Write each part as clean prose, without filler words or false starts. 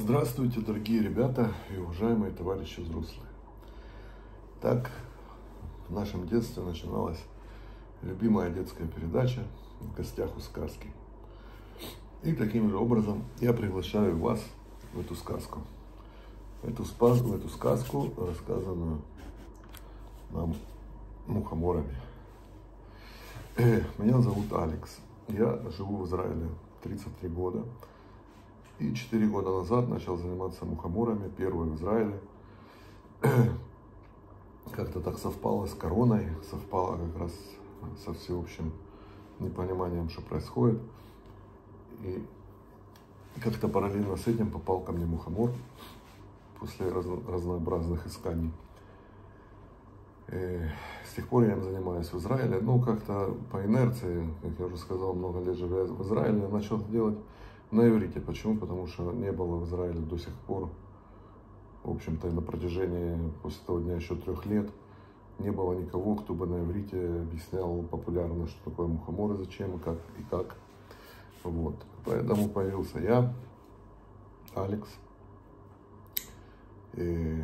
Здравствуйте, дорогие ребята и уважаемые товарищи взрослые. Так в нашем детстве начиналась любимая детская передача «В гостях у сказки». И таким же образом я приглашаю вас в эту сказку. В эту сказку, рассказанную нам мухоморами. Меня зовут Алекс. Я живу в Израиле 33 года. И 4 года назад начал заниматься мухоморами, первый в Израиле. Как-то так совпало с короной, совпало как раз со всеобщим непониманием, что происходит. И как-то параллельно с этим попал ко мне мухомор после разнообразных исканий. И с тех пор я им занимаюсь в Израиле. Ну, как-то по инерции, как я уже сказал, много лет живя в Израиле, я начал делать на иврите. Почему? Потому что не было в Израиле до сих пор, в общем-то, на протяжении, после того дня, еще 3 лет, не было никого, кто бы на иврите объяснял популярно, что такое мухомор и зачем, и как. Вот. Поэтому появился я, Алекс. И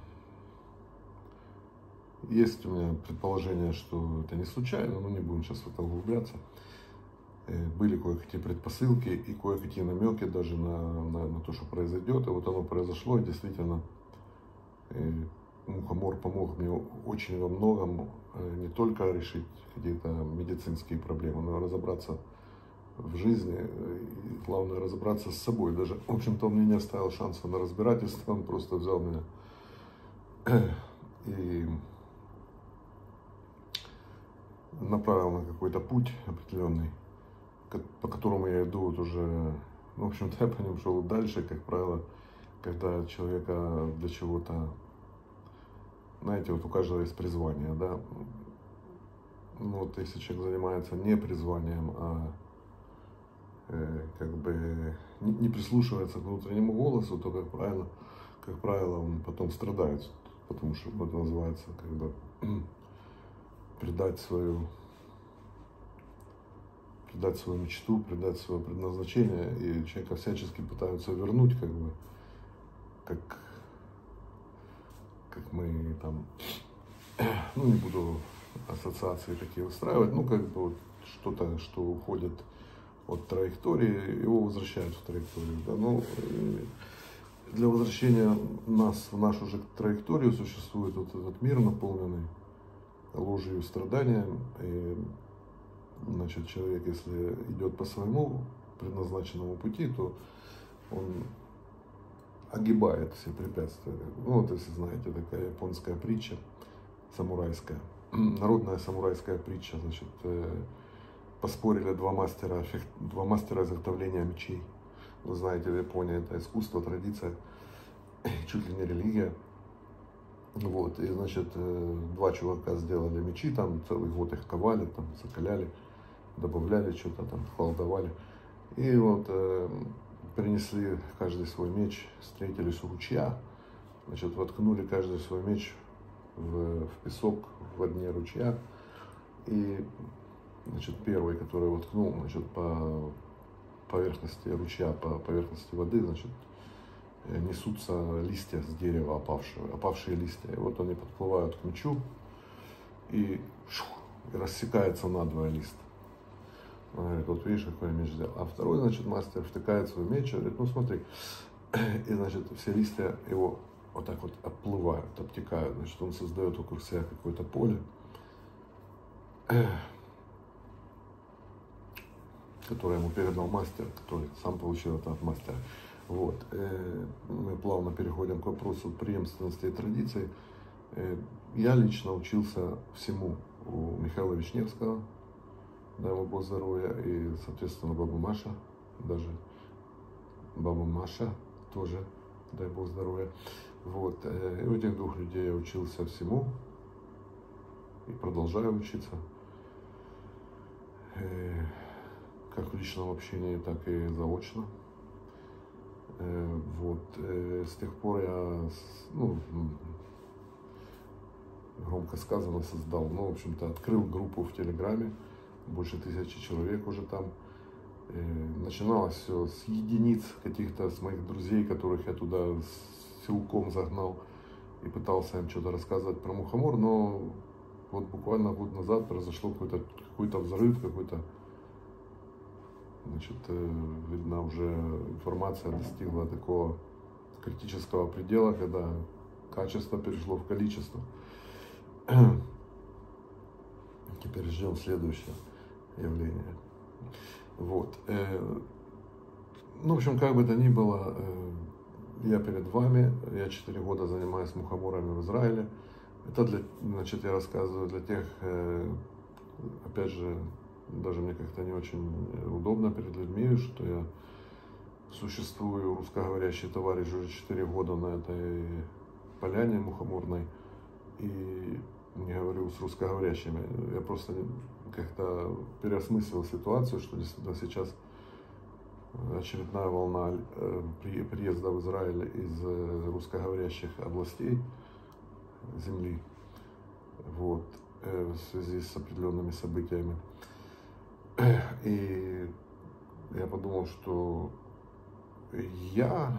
есть у меня предположение, что это не случайно, но не будем сейчас в это углубляться. Были кое-какие предпосылки и кое-какие намеки даже на то, что произойдет. И вот оно произошло, и действительно мухомор помог мне очень во многом, не только решить какие-то медицинские проблемы, но и разобраться в жизни, и главное разобраться с собой. Даже, в общем-то, он мне не оставил шанса на разбирательство, он просто взял меня и направил на какой-то путь определенный, по которому я иду вот уже, в общем-то, я по ним шел дальше, как правило, когда человека для чего-то, знаете, вот у каждого есть призвание, да, ну вот если человек занимается не призванием, а как бы не прислушивается к внутреннему голосу, то, как правило, он потом страдает, потому что это называется, как бы, предать свою мечту, предать свое предназначение, и человека всячески пытаются вернуть, как бы, как мы там, ну не буду ассоциации такие устраивать, ну как бы вот что-то, что уходит от траектории, его возвращают в траекторию, да, ну для возвращения нас в нашу же траекторию существует вот этот мир, наполненный ложью и страданием. И, значит, человек, если идет по своему предназначенному пути, то он огибает все препятствия. Ну, вот если знаете, такая японская притча самурайская, народная самурайская притча, значит, поспорили два мастера изготовления мечей. Вы знаете, в Японии это искусство, традиция, чуть ли не религия. Вот, и, значит, 2 чувака сделали мечи, там целый год их ковали, там закаляли, добавляли что-то, там колдовали. И вот принесли каждый свой меч, встретились у ручья, значит, воткнули каждый свой меч в песок в дне ручья. И, значит, первый, который воткнул, значит, по поверхности ручья, по поверхности воды, значит, несутся листья с дерева, опавшие листья. И вот они подплывают к мечу, и рассекается надвое лист. Он говорит, вот видишь, какой я меч сделал. А второй, значит, мастер втыкает свой меч и говорит, ну смотри. И, значит, все листья его вот так вот отплывают, обтекают. Значит, он создает вокруг себя какое-то поле, которое ему передал мастер, который сам получил это от мастера. Вот. Мы плавно переходим к вопросу преемственности и традиций. Я лично учился всему у Михаила Вишневского, дай ему Бог здоровья, и, соответственно, баба Маша, даже баба Маша тоже, дай Бог здоровья. Вот. И у этих 2 людей я учился всему и продолжаю учиться. Как в личном общении, так и заочно. Вот. С тех пор я, ну, громко сказано, создал, ну, в общем-то, открыл группу в Телеграме, больше 1000 человек уже там. Начиналось все с единиц каких-то, с моих друзей, которых я туда силком загнал и пытался им что-то рассказывать про мухомор, но вот буквально год назад произошло какой-то взрыв, значит, видно, уже информация достигла такого критического предела, когда качество перешло в количество. Теперь ждем следующее явление. Вот. Ну, в общем, как бы то ни было, я перед вами, я 4 года занимаюсь мухоморами в Израиле. Это значит, я рассказываю для тех, опять же, даже мне как-то не очень удобно перед людьми, что я существую, русскоговорящий товарищ, уже 4 года на этой поляне мухоморной, и не говорю с русскоговорящими. Я просто как-то переосмыслил ситуацию, что действительно сейчас очередная волна приезда в Израиль из русскоговорящих областей земли, вот, в связи с определенными событиями. И я подумал, что я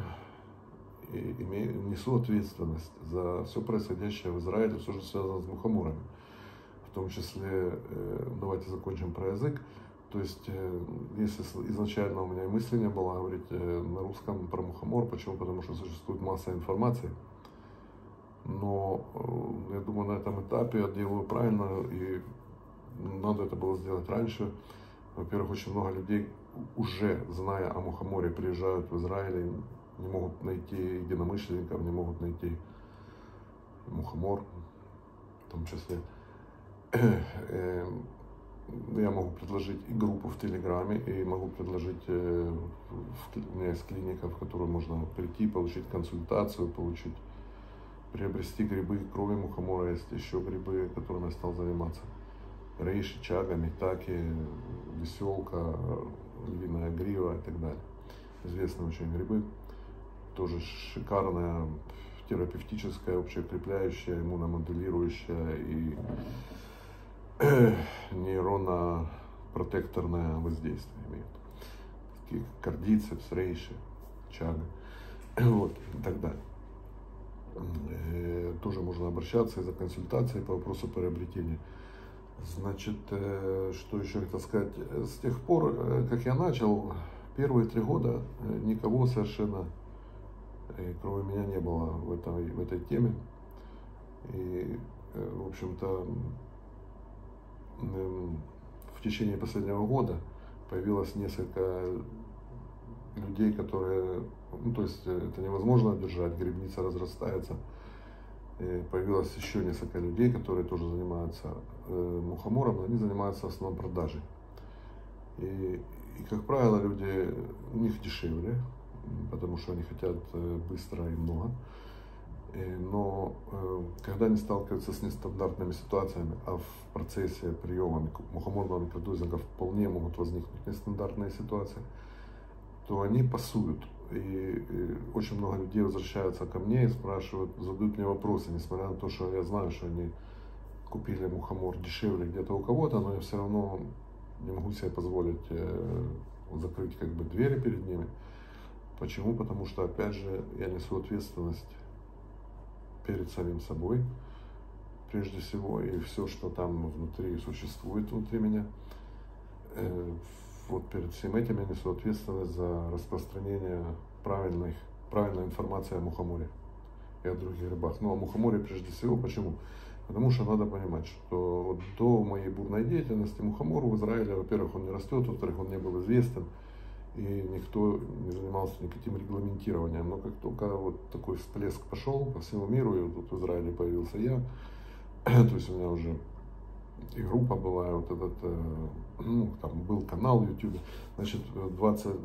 несу ответственность за все происходящее в Израиле, все, что связано с мухоморами. В том числе, давайте закончим про язык. То есть, если изначально у меня мысли не было говорить на русском про мухомор, почему? Потому что существует масса информации. Но я думаю, на этом этапе я делаю правильно, и надо это было сделать раньше. Во-первых, очень много людей, уже зная о мухоморе, приезжают в Израиль, не могут найти единомышленников, не могут найти мухомор, в том числе. Я могу предложить и группу в Телеграме, и могу предложить, у меня есть клиника, в которую можно прийти, получить консультацию, приобрести грибы, кроме мухомора есть еще грибы, которыми я стал заниматься. Рейши, чага, митаки, веселка, львиная грива и так далее. Известные очень грибы. Тоже шикарная терапевтическая, общеукрепляющая, иммуномодулирующая и нейронопротекторное воздействие имеет. Такие кардицепс, рейши, чага, вот, и так далее. Тоже можно обращаться за консультацией по вопросу приобретения. Значит, что еще хотел сказать? С тех пор, как я начал, первые 3 года никого совершенно, кроме меня, не было в этой теме. И, в общем-то, в течение последнего года появилось несколько людей, которые, ну, то есть это невозможно держать, грибница разрастается. И появилось еще несколько людей, которые тоже занимаются мухомором, но они занимаются в основном продажей. И, как правило, люди, у них дешевле, потому что они хотят быстро и много. Но когда они сталкиваются с нестандартными ситуациями, а в процессе приема мухоморного микродозинга вполне могут возникнуть нестандартные ситуации, то они пасуют. И очень много людей возвращаются ко мне и спрашивают, задают мне вопросы, несмотря на то, что я знаю, что они купили мухомор дешевле где-то у кого-то, но я все равно не могу себе позволить закрыть как бы двери перед ними. Почему? Потому что, опять же, я несу ответственность перед самим собой, прежде всего, и все, что там внутри существует, внутри меня. Вот перед всем этим я несу ответственность за распространение правильной информации о мухоморе и о других рыбах. Но о мухоморе прежде всего. Почему? Потому что надо понимать, что вот до моей бурной деятельности мухомор в Израиле, во-первых, он не растет, во-вторых, он не был известен, и никто не занимался никаким регламентированием. Но как только вот такой всплеск пошел по всему миру, и тут в Израиле появился я, то есть у меня уже и группа была, и вот этот, ну, там был канал в YouTube. Значит, в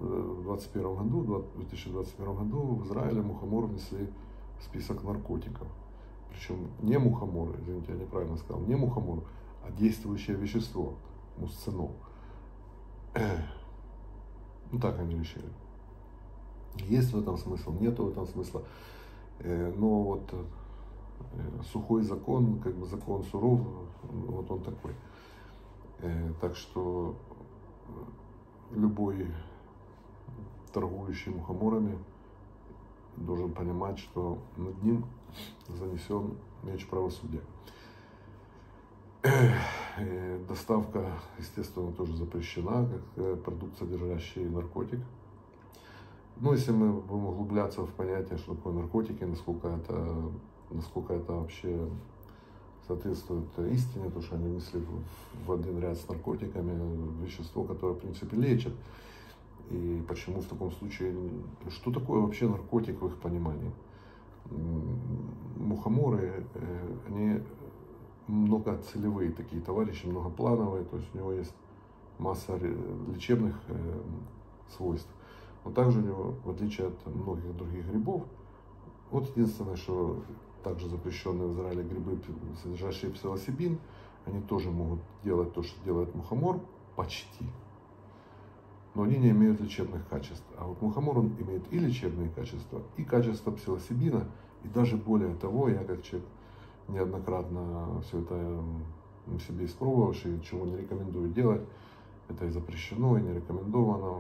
2021 году в Израиле мухомор внесли в список наркотиков. Причем не мухомор, извините, я неправильно сказал, не мухомор, а действующее вещество, мусцинол. Ну так они решили. Есть в этом смысл, нет в этом смысла. Но вот сухой закон, как бы закон суров, вот он такой. Так что любой торгующий мухоморами должен понимать, что над ним занесен меч правосудия. Доставка, естественно, тоже запрещена, как продукт, содержащий наркотик. Но если мы будем углубляться в понятие, что такое наркотики, насколько это вообще соответствует истине, то что они внесли в один ряд с наркотиками вещество, которое, в принципе, лечит. И почему в таком случае, что такое вообще наркотик в их понимании? Мухоморы, они многоцелевые такие товарищи, многоплановые, то есть у него есть масса лечебных свойств. Но также у него, в отличие от многих других грибов, вот единственное, что также запрещенные в Израиле грибы, содержащие псилоцибин, они тоже могут делать то, что делает мухомор, почти. Но они не имеют лечебных качеств. А вот мухомор, он имеет и лечебные качества, и качество псилоцибина, и даже более того, я как человек неоднократно все это на себе испробовавший, чего не рекомендую делать, это и запрещено, и не рекомендовано,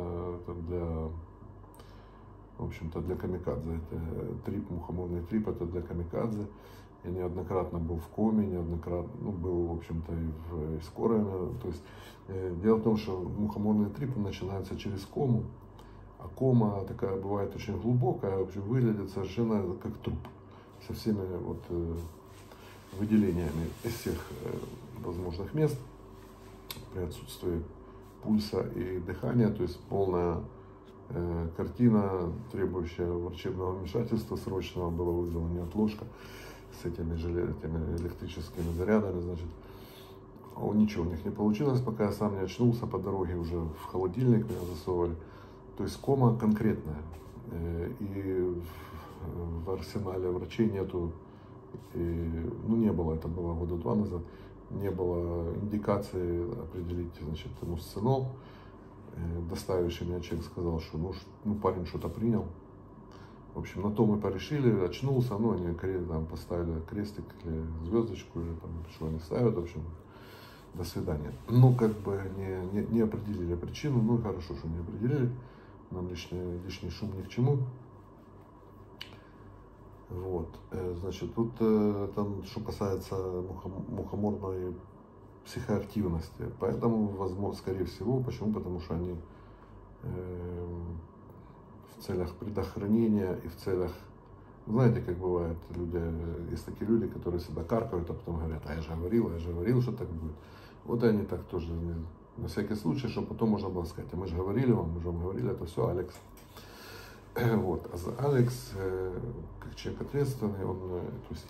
в общем-то, для камикадзе. Это трип, мухоморный трип, это для камикадзе. Я неоднократно был в коме, неоднократно, был, в общем-то, и в скорой. То есть, дело в том, что мухоморные трипы начинаются через кому, а кома такая бывает очень глубокая, в общем, выглядит совершенно как труп, со всеми вот выделениями из всех возможных мест, при отсутствии пульса и дыхания, то есть полная картина, требующая врачебного вмешательства срочного, была вызвана неотложка с этими электрическими зарядами, значит. Ничего у них не получилось, пока я сам не очнулся по дороге, уже в холодильник меня засовывали. То есть кома конкретная, и в арсенале врачей нету, не было, это было года 2 назад, не было индикации определить, значит, мусцинол. Доставивший меня человек сказал, что парень что-то принял. В общем, на то мы порешили, очнулся, они там поставили крестик или звездочку, или там, что они ставят, в общем, до свидания. Как бы не определили причину, хорошо, что не определили, нам лишний шум ни к чему. Вот, значит, тут там, что касается мухоморной психоактивности, поэтому, возможно, скорее всего, почему? Потому что они в целях предохранения и в целях, знаете, как бывает, есть такие люди, которые всегда каркают, а потом говорят, я же говорил, что так будет. Вот и они так тоже, на всякий случай, чтобы потом можно было сказать, мы же вам говорили, это все Алекс. Вот, а Алекс, как человек ответственный, то есть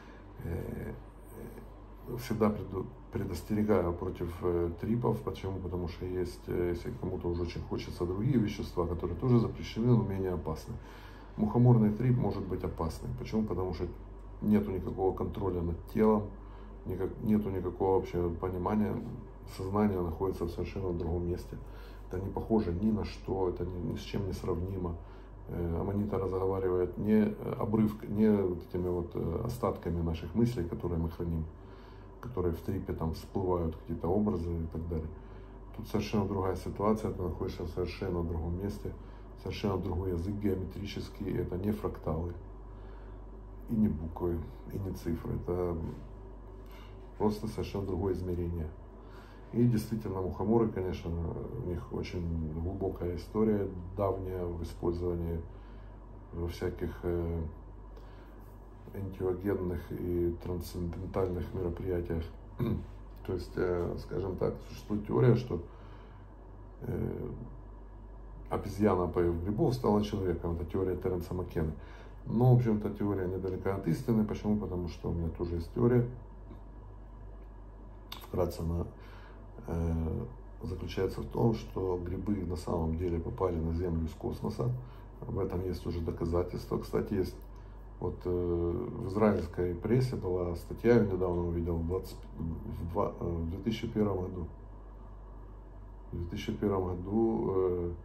я всегда предостерегаю против трипов. Почему? Потому что если кому-то уже очень хочется другие вещества, которые тоже запрещены, но менее опасны. Мухоморный трип может быть опасным. Почему? Потому что нету никакого контроля над телом, нету никакого вообще понимания, сознание находится в совершенно другом месте. Это не похоже ни на что, это ни с чем не сравнимо. Аманита разговаривает не этими остатками наших мыслей, которые мы храним, которые в трипе там всплывают какие-то образы и так далее. Тут совершенно другая ситуация, ты находишься в совершенно другом месте, совершенно другой язык геометрический, это не фракталы, и не буквы, и не цифры, это просто совершенно другое измерение. И действительно, мухоморы, конечно, у них очень глубокая история, давняя в использовании во всяких энтеогенных и трансцендентальных мероприятиях. То есть, скажем так, существует теория, что обезьяна, поев грибов, стала человеком. Это теория Теренса Маккены. Но, в общем-то, теория недалека от истины. Почему? Потому что у меня тоже есть теория. Вкратце она заключается в том, что грибы на самом деле попали на Землю из космоса. Об этом есть уже доказательства. Кстати, есть в израильской прессе была статья, я недавно увидел, в 2001 году. В 2001 году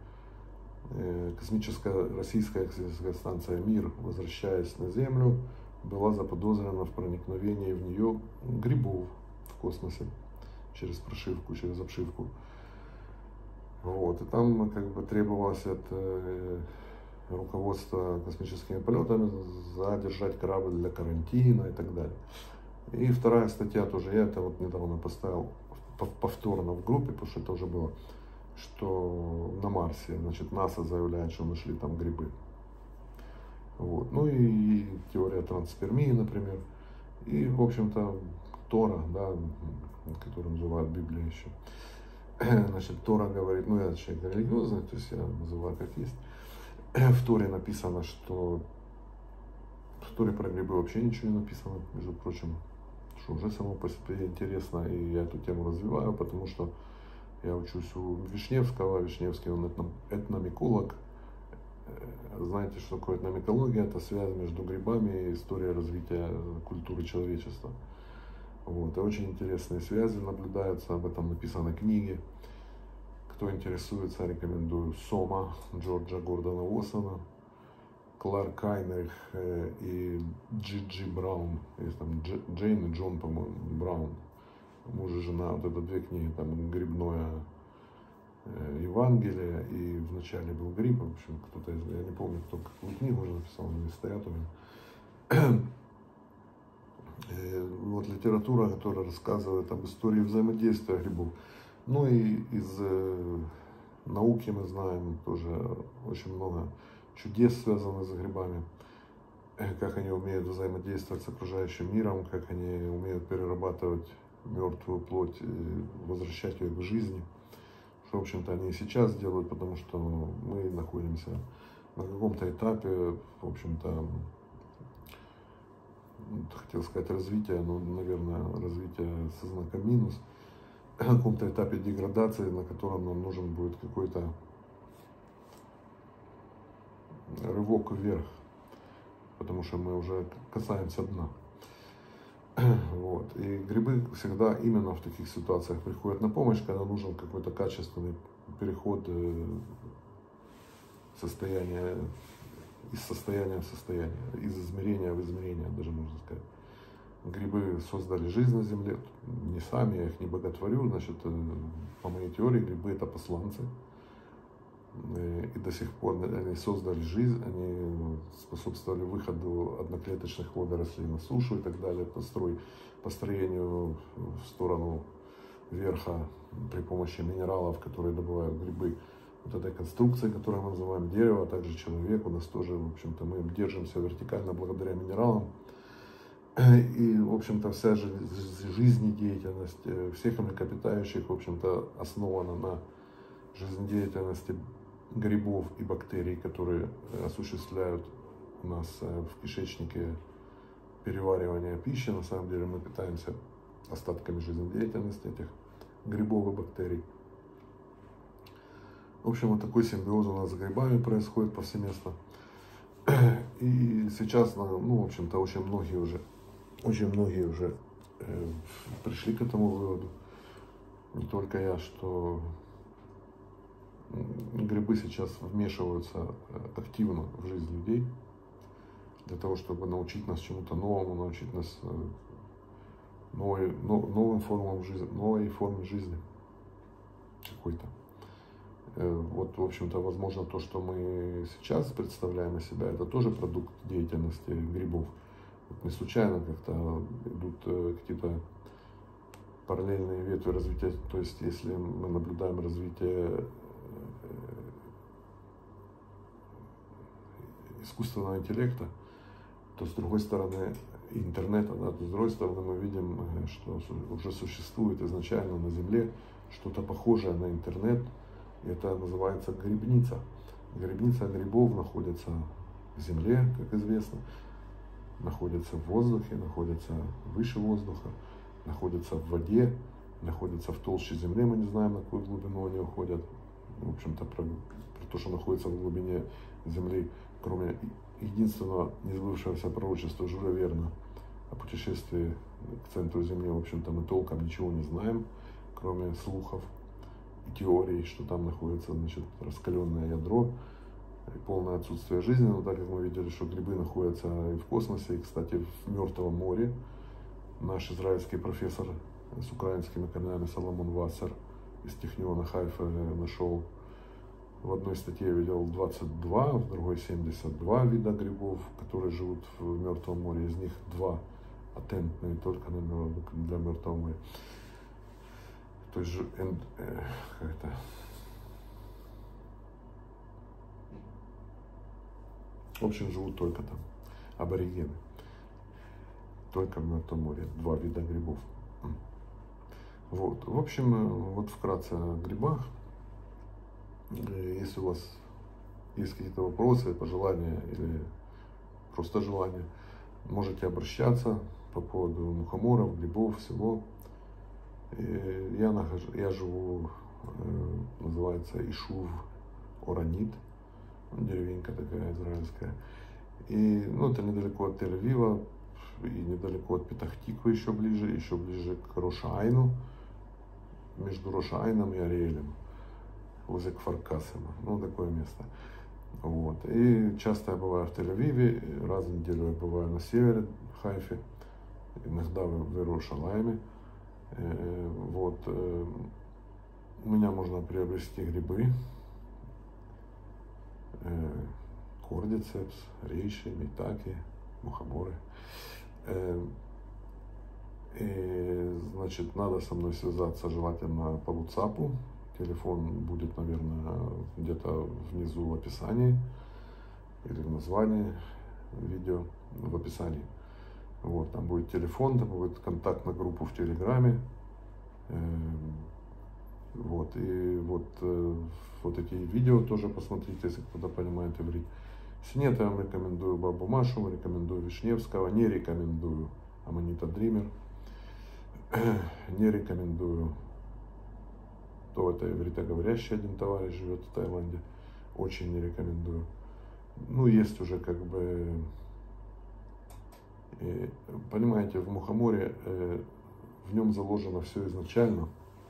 российская космическая станция «Мир», возвращаясь на Землю, была заподозрена в проникновении в нее грибов в космосе через прошивку, через обшивку. Вот, и там как бы требовалось от руководства космическими полетами задержать корабль для карантина и так далее. И вторая статья тоже, я это вот недавно поставил повторно в группе, потому что это уже было, что на Марсе, значит, НАСА заявляет, что нашли там грибы. Вот. Ну и теория транспермии, например. И, в общем-то, Тора, да, которую называют Библией еще. Значит, Тора говорит, ну я человек религиозный, то есть я называю как есть. В Торе написано, что в Торе про грибы вообще ничего не написано, между прочим, что уже само по себе интересно, и я эту тему развиваю, потому что я учусь у Вишневского. Вишневский, он этномиколог. Знаете, что такое этномикология? Это связь между грибами и историей развития культуры человечества. Вот. И очень интересные связи наблюдаются, об этом написаны книги. Кто интересуется, рекомендую Сома Джорджа Гордона Уоссона, Кларк Кайнерих и Джи Браун. Есть там Джейн и Джон, по-моему, Браун. Муж и жена, вот это две книги, там грибное Евангелие, и вначале был гриб, в общем, кто-то, я не помню, кто какую книгу уже написал, они стоят у меня. Вот литература, которая рассказывает об истории взаимодействия грибов. Ну и из науки мы знаем тоже очень много чудес, связанных с грибами, как они умеют взаимодействовать с окружающим миром, как они умеют перерабатывать мертвую плоть и возвращать ее к жизни. Что, в общем-то, они и сейчас делают, потому что мы находимся на каком-то этапе, в общем-то, хотел сказать развития, но, наверное, развитие со знаком минус, на каком-то этапе деградации, на котором нам нужен будет какой-то рывок вверх, потому что мы уже касаемся дна. Вот. И грибы всегда именно в таких ситуациях приходят на помощь, когда нужен какой-то качественный переход состояния, из состояния в состояние, из измерения в измерение, даже можно сказать. Грибы создали жизнь на Земле, не сами, я их не боготворю, значит, по моей теории, грибы это посланцы. И до сих пор они создали жизнь, они способствовали выходу одноклеточных водорослей на сушу и так далее, построению в сторону верха при помощи минералов, которые добывают грибы. Вот этой конструкции, которую мы называем дерево, а также человек, у нас тоже, в общем-то, мы держимся вертикально благодаря минералам. И, в общем-то, вся жизнедеятельность всех млекопитающих, в общем-то, основана на жизнедеятельности грибов и бактерий, которые осуществляют у нас в кишечнике переваривание пищи. На самом деле мы питаемся остатками жизнедеятельности этих грибов и бактерий. В общем, вот такой симбиоз у нас с грибами происходит повсеместно. И сейчас, ну, в общем-то, очень многие уже пришли к этому выводу, не только я, что грибы сейчас вмешиваются активно в жизнь людей для того, чтобы научить нас чему-то новому, научить нас новым формам жизни, новой форме жизни какой-то. Вот, в общем-то, возможно, то, что мы сейчас представляем из себя, это тоже продукт деятельности грибов. Вот не случайно как-то идут какие-то параллельные ветви развития. То есть, если мы наблюдаем развитие искусственного интеллекта, то с другой стороны интернета, да, то с другой стороны мы видим, что уже существует изначально на Земле что-то похожее на интернет. И это называется грибница. Грибница грибов находится в земле, как известно, находится в воздухе, находится выше воздуха, находится в воде, находится в толще земли. Мы не знаем, на какую глубину они уходят. В общем-то, про то, что находится в глубине земли, кроме единственного несбывшегося пророчества Жюля Верна о путешествии к центру Земли, в общем-то, мы толком ничего не знаем, кроме слухов и теорий, что там находится, значит, раскаленное ядро и полное отсутствие жизни. Но так как мы видели, что грибы находятся и в космосе, и, кстати, в Мертвом море. Наш израильский профессор с украинскими корнями Соломон Вассер из Техниона Хайфа нашел В одной статье я видел 22, в другой 72 вида грибов, которые живут в Мертвом море. Из них 2 патентные только для Мертвого моря. То есть как-то в общем, живут только там аборигены. Только в Мертвом море 2 вида грибов. Вот. В общем, вот вкратце о грибах. Если у вас есть какие-то вопросы, пожелания или просто желания, можете обращаться по поводу мухоморов, грибов, всего. Я живу, называется Ишув Оранит, деревенька такая израильская. И это недалеко от Тель-Авива и недалеко от Петах-Тиквы, еще ближе к Рош-Айну, между Рош-Айном и Ариэлем, возле Кфар-Касема, такое место. Вот. И часто я бываю в Тель-Авиве, раз в неделю я бываю на севере, в Хайфе, иногда в Иерушалайме. Вот. У меня можно приобрести грибы, кордицепс, рейши, мейтаки, мухоморы. И, значит, надо со мной связаться желательно по WhatsApp. Телефон будет, наверное, где-то внизу в описании или в названии видео, в описании. Вот, там будет телефон, там будет контактная группа в Телеграме. Вот, и вот эти видео тоже посмотрите, если кто-то понимает иврит. Если нет, я вам рекомендую Бабу Машу, рекомендую Вишневского, не рекомендую Аманита Дример, не рекомендую, это ивритоговорящий один товарищ живет в Таиланде, очень не рекомендую. Есть уже понимаете, в мухоморе в нем заложено все изначально,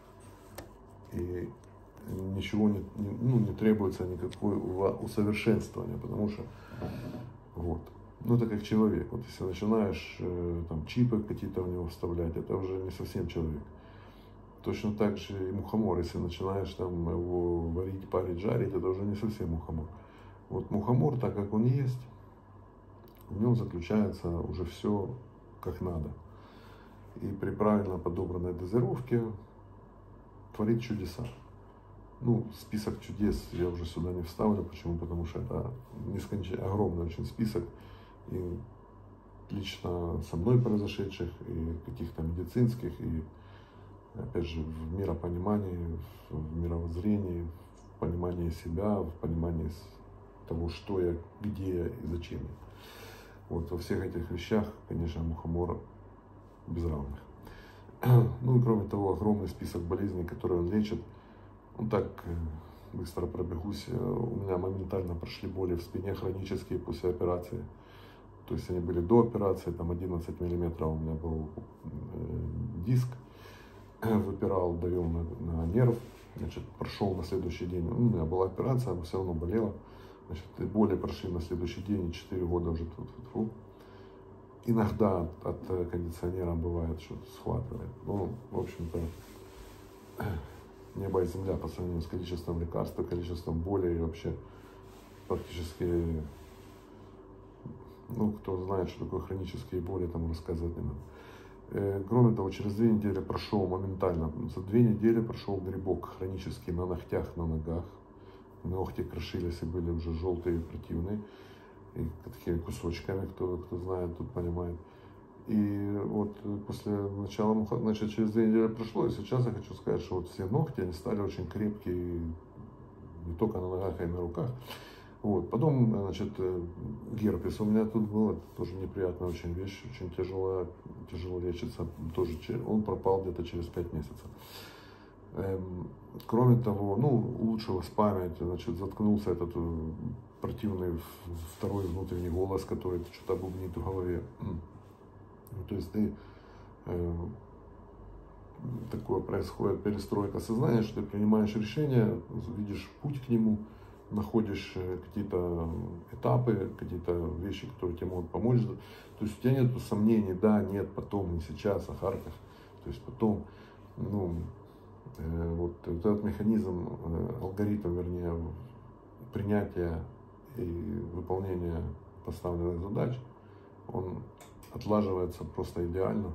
и ничего не требуется никакого усовершенствования, потому что это как человек. Вот если начинаешь там чипы какие-то в него вставлять, это уже не совсем человек. Точно так же и мухомор, если начинаешь там его варить, парить, жарить, это уже не совсем мухомор. Вот мухомор, так как он есть, в нем заключается уже все как надо. И при правильно подобранной дозировке творит чудеса. Список чудес я уже сюда не вставлю. Почему? Потому что это огромный очень список. И лично со мной произошедших, и каких-то медицинских, и опять же в миропонимании, в мировоззрении, в понимании себя, в понимании того, что я, где я и зачем я. Вот во всех этих вещах, конечно, мухомор без равных. И кроме того, огромный список болезней, которые он лечит. Так быстро пробегусь. У меня моментально прошли боли в спине хронические после операции. То есть они были до операции, там 11 миллиметров у меня был диск, выпирал, давил на нерв. Значит, прошел на следующий день. У меня была операция, но все равно болела. Значит, и боли прошли на следующий день, и 4 года уже тут. Иногда от кондиционера бывает, что схватывает. В общем-то, небо и земля по сравнению с количеством лекарств, количеством боли и вообще практически, кто знает, что такое хронические боли, там рассказывать не надо. Кроме того, через 2 недели прошел моментально, за 2 недели прошел грибок хронический на ногтях, на ногах. Ногти крошились и были уже желтые и противные. И такими кусочками, кто знает, тут понимает. И вот после начала, значит, через 2 недели прошло, и сейчас я хочу сказать, что все ногти, они стали очень крепкие, не только на ногах, а и на руках. Вот. Потом, значит, герпес у меня тут был, это тоже неприятная очень вещь, очень тяжело лечится, тоже он пропал где-то через 5 месяцев. Кроме того, улучшилась память, значит, заткнулся этот противный второй внутренний голос, который что-то бубнит в голове. То есть такое происходит перестройка сознания, что ты принимаешь решение, видишь путь к нему, находишь какие-то этапы, какие-то вещи, которые тебе могут помочь. То есть у тебя нет сомнений, да, нет, потом, не сейчас, а харках. То есть потом, вот этот механизм, алгоритм, вернее, принятия и выполнения поставленных задач, он отлаживается просто идеально.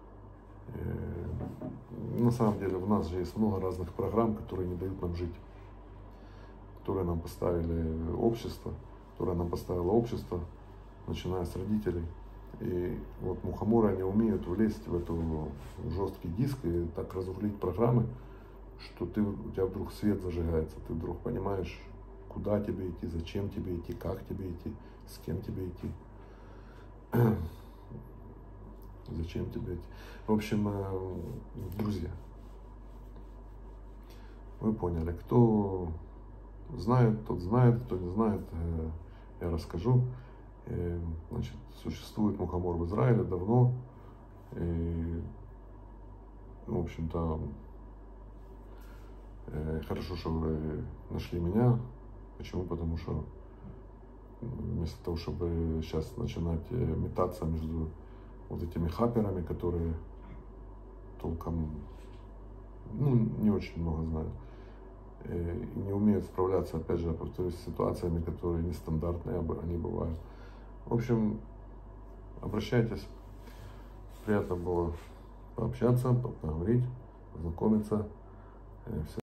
На самом деле в нас же есть много разных программ, которые не дают нам жить, которые нам поставили общество, которое нам поставило общество, начиная с родителей. И вот мухоморы, они умеют влезть в эту жесткий диск и так разрулить программы, что у тебя вдруг свет зажигается, ты вдруг понимаешь, куда тебе идти, зачем тебе идти, как тебе идти, с кем тебе идти, зачем тебе идти. В общем, друзья, вы поняли, кто знает, тот знает, кто не знает, я расскажу. Значит, существует мухомор в Израиле давно. И, в общем-то, хорошо, что вы нашли меня. Почему? Потому что вместо того, чтобы сейчас начинать метаться между вот этими хаперами, которые толком, не очень много знают, и не умеют справляться, опять же, повторюсь, с ситуациями, которые нестандартные, они бывают. В общем, обращайтесь. Приятно было пообщаться, поговорить, познакомиться.